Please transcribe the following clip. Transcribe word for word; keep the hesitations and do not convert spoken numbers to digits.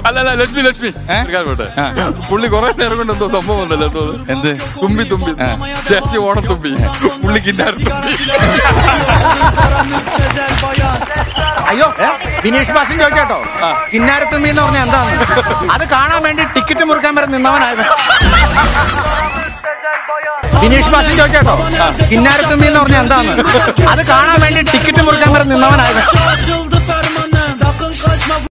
അല്ലല്ല ലക്ഷ്മി ലക്ഷ്മി പോട്ടെ. പുള്ളി കുറെ നേരം കൊണ്ട് എന്തോ സംഭവം ഉണ്ടല്ലോ എന്തോ എന്ത് തുമ്പി തുമ്പി ചേച്ചി ഓണത്തുമ്പി പുള്ളി കിന്നാരത്തുമ്പി. അയ്യോ ബിനീഷ് ബാസിൻ ചോദിച്ചേട്ടോ കിന്നാരത്തുമ്പി എന്ന് പറഞ്ഞാൽ എന്താണ്? അത് കാണാൻ വേണ്ടി ടിക്കറ്റ് മുറുക്കാൻ വരെ നിന്നവനായിരുന്നു. ബിനീഷ് ബാസിൻ ചോദിച്ചേട്ടോ കിന്നാരത്തുമ്പി എന്ന് പറഞ്ഞാൽ എന്താണ്? അത് കാണാൻ വേണ്ടി ടിക്കറ്റ് മുറുക്കാൻ വരെ നിന്നവനായിരുന്നു.